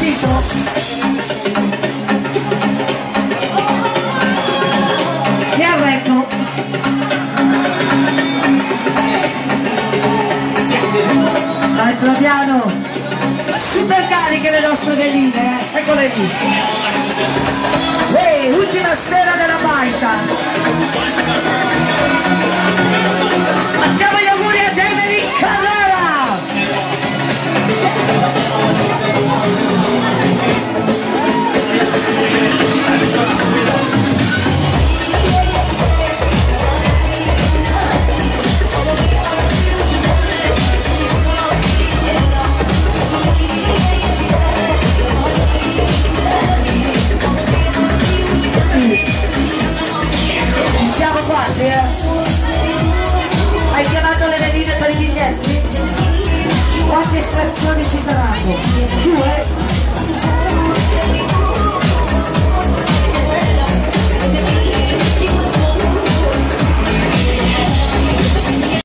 sentito? Mi arreggo. Alzo piano. Super cariche le nostre veline, eccole lì. Ehi, ultima sera della baita. Facciamo gli auguri a Emily Carrera. Ci siamo quasi, eh? Hai chiamato le veline per i biglietti? Quante estrazioni ci saranno? 2?